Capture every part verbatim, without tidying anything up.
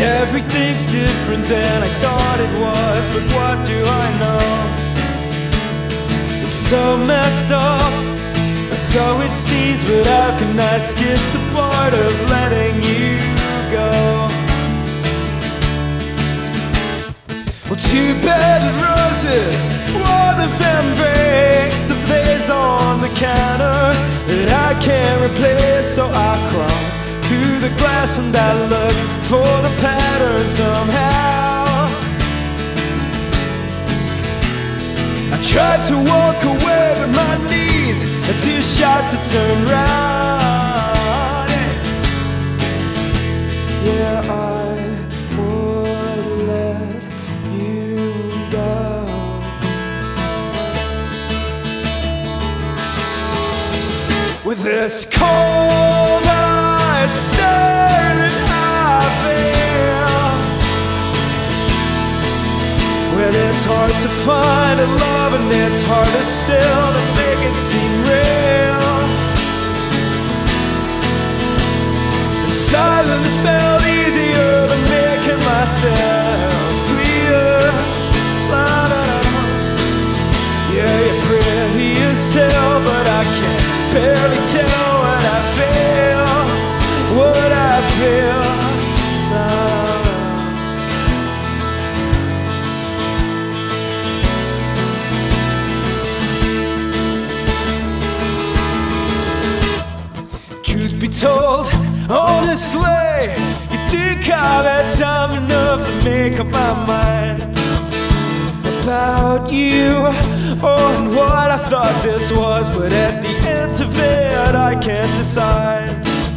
everything's different than I thought it was, but what do I know? It's so messed up, so it seems, but how can I skip the part of letting you go? Well, two bed roses, one of them breaks the vase on the counter that I can't replace, so I crawl through the glass and I look for the pattern somehow. I tried to walk away, but my knees are too short to turn round. Yeah, I would let you down. With this cold hard stare that I feel, when it's hard to find a love and it's harder still to make it seem real, and silence felt easier than making myself clear. La, la, la. Yeah, you're pretty as hell, but I can't barely tell what I feel, what I feel. La, la. Truth be told, honestly, you think I've had time enough to make up my mind about you, oh, and what I thought this was, but at the end of it, I can't decide.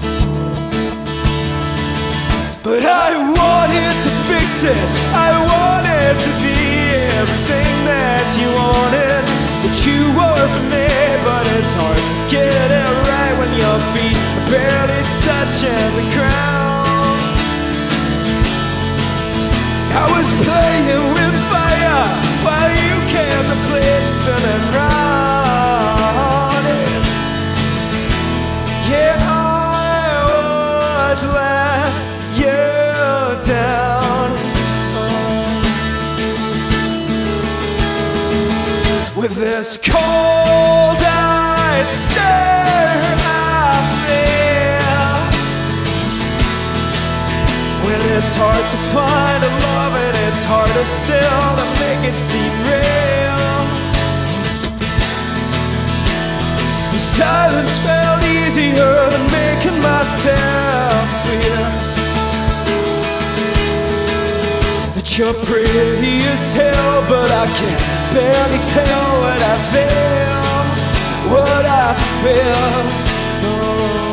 But I wanted to fix it, I wanted to be everything that you wanted, that you were for me, but it's hard to get it right when your feet are barely touching the ground. I was playing with fire while you kept the plate spinning round. Yeah, I would let you down. With this cold-eyed stare I feel, when it's hard to find a love and it's harder still to make it seem real, the silence felt easier than making myself clear, that you're pretty as hell, but I can't barely tell what I feel, what I feel. Oh.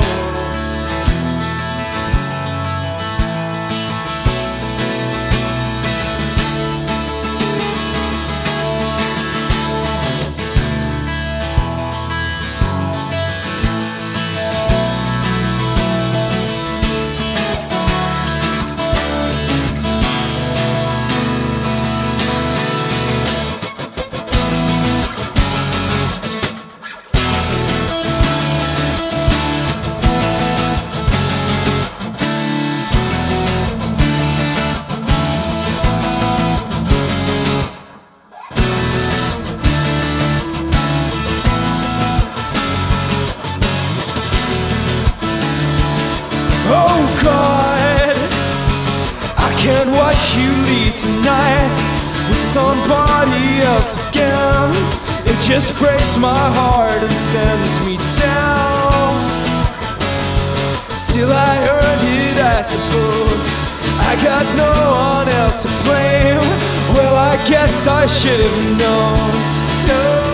Oh God, I can't watch you leave tonight with somebody else again. It just breaks my heart and sends me down. Still I earned it, I suppose. I got no one else to blame. Well, I guess I should have known. No.